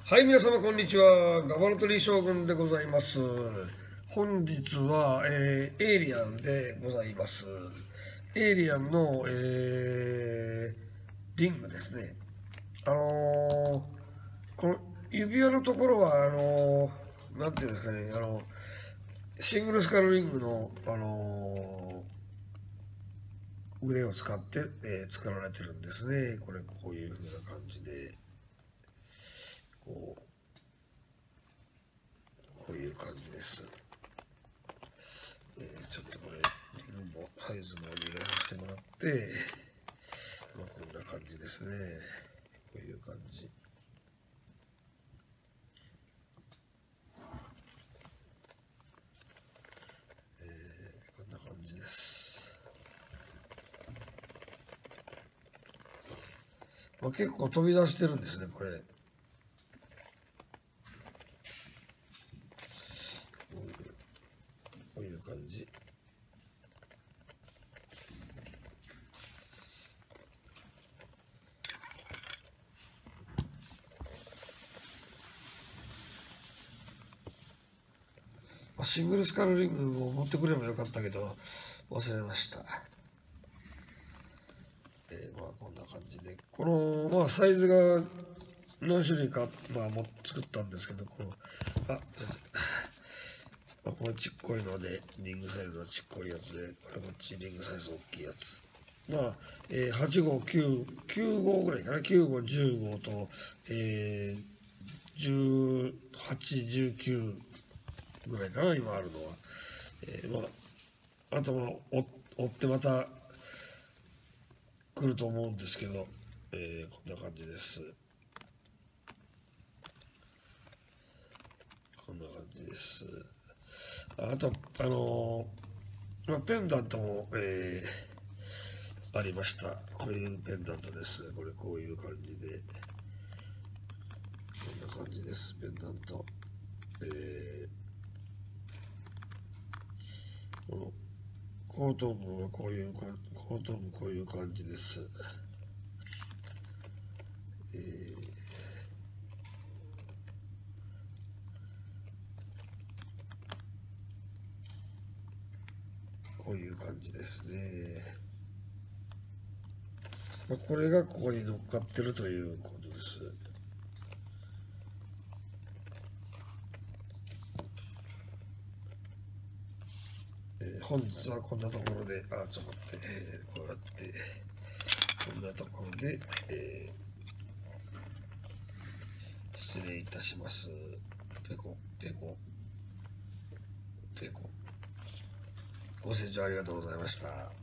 はい、皆様こんにちは。ガバロトリ将軍でございます。本日は、エイリアンでございます。エイリアンの、リングですね。この指輪のところは、なんていうんですかね、シングルスカルリングの、腕を使って、作られてるんですね。こういう風な感じで。こういう感じです。ちょっとこれ、リンもサイズも入れさせてもらって、こんな感じですね。こういう感じ。こんな感じです。結構飛び出してるんですね、これ。こういう感じ。シングルスカルリングを持ってくればよかったけど、忘れました。こんな感じで。この、サイズが何種類か、作ったんですけど、これちっこいので、リングサイズはちっこいやつで、これこっちリングサイズ大きいやつ。8号、9号ぐらいかな。9号、10号と、18、19ぐらいかな、今あるのは。あと追ってまた来ると思うんですけど、こんな感じです。こんな感じです。あと、ペンダントも、ありました。こういうペンダントです。こういう感じで。こんな感じです。ペンダント。この後頭部はこういう感じです。こういう感じですね。これがここに乗っかってるということです。本日はこんなところで、ちょっと待って、こうやって、こんなところで、失礼いたします。ペコ。ご清聴ありがとうございました。